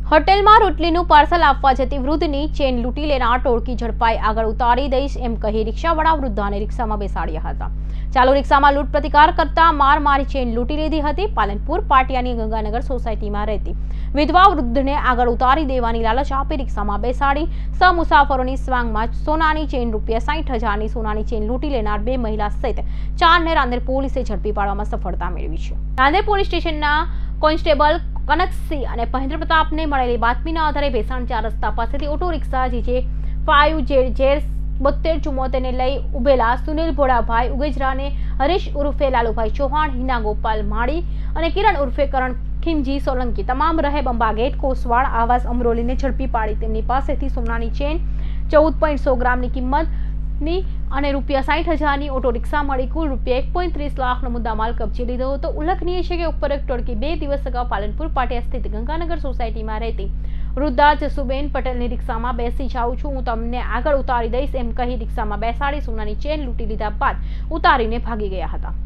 હોટેલમાં રોટલીનું પાર્સલ આપવા જતી વૃદ્ધની ચેન લૂંટી લેનાર ટોળકી ઝડપાઈ આગળ ઉતારી દઈશ એમ કહી રિક્ષાવાળા વૃદ્ધાને રિક્ષામાં બેસાડ્યા હતા। ચાલુ રિક્ષામાં લૂંટ પ્રતિકાર કરતા મારી ચેન લૂંટી લીધી હતી। પાલનપુર પાટિયાની ગંગાનગર સોસાયટીમાં રહેતી વિધવા વૃદ્ધને આગળ ઉતારી દેવાની લાલચ આપી રિક્ષામાં બેસાડી મુસાફરોની સ્વાંગમાં સોનાની ચેન ₹60,000ની સોનાની ચેન લૂંટી લેનાર 2 મહિલા સહિત 4ને રાંદેર પોલીસે ઝડપી પાડવામાં સફળતા મેળવી છે। રાંદેર પોલીસ સ્ટેશનના કોન્સ્ટેબલ કનકસિંહ અને મહેન્દ્ર પ્રતાપને મળેલી બાતમીના આધારે ભેસાણ 4 રસ્તા પાસેથી ઓટો રિક્ષા JJ5JZ7274 ને લઈ ઉભેલા સુનિલ ભોળાભાઈ ઉગેજરાને હરીશ ઉર્ફે લાલુભાઈ ચૌહાણ, હિના ગોપાલ માળી અને કિરણ ઉર્ફે કરણ ખીમજી સોલંકી તમામ રહે બંબા ગેટ કોસવાડ આવાસ અમરોલીને ઝડપી પાડી તેમની પાસેથી સોનાની ચેન 14.100 ગ્રામની કિંમતની અને ₹60,000ની ઓટો રિક્ષા મળી કુલ ₹1.30 લાખનો મુદ્દામાલ કબજે લીધો હતો। ઉલ્લેખનીય છે કે ઉપરોક્ત ટોળકી 2 દિવસ અગાઉ પાલનપુર પાટિયા સ્થિત ગંગાનગર સોસાયટીમાં રહેતી વૃદ્ધા જસુબેન પટેલની રિક્ષામાં બેસી જાઉં છું, હું તમને આગળ ઉતારી દઈશ એમ કહી રિક્ષામાં બેસાડી સોનાની ચેન લૂંટી લીધા બાદ ઉતારીને ભાગી ગયા હતા।